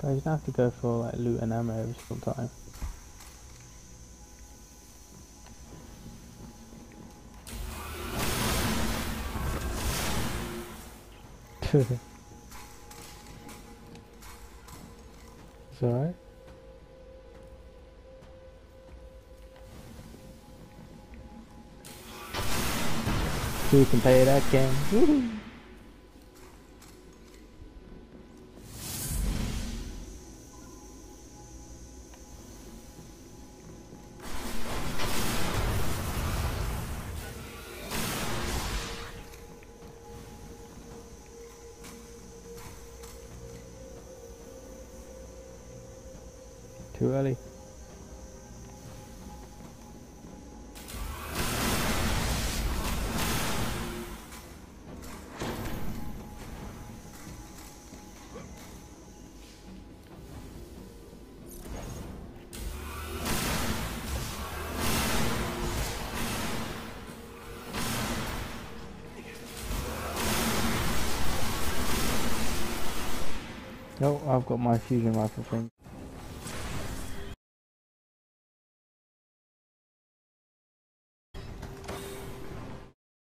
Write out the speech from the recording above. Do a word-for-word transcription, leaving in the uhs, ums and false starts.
So you don't have to go for like loot and ammo every single time. It's alright. So you can play that game. Woohoo! Too early. Oh, I've got my fusion rifle thing.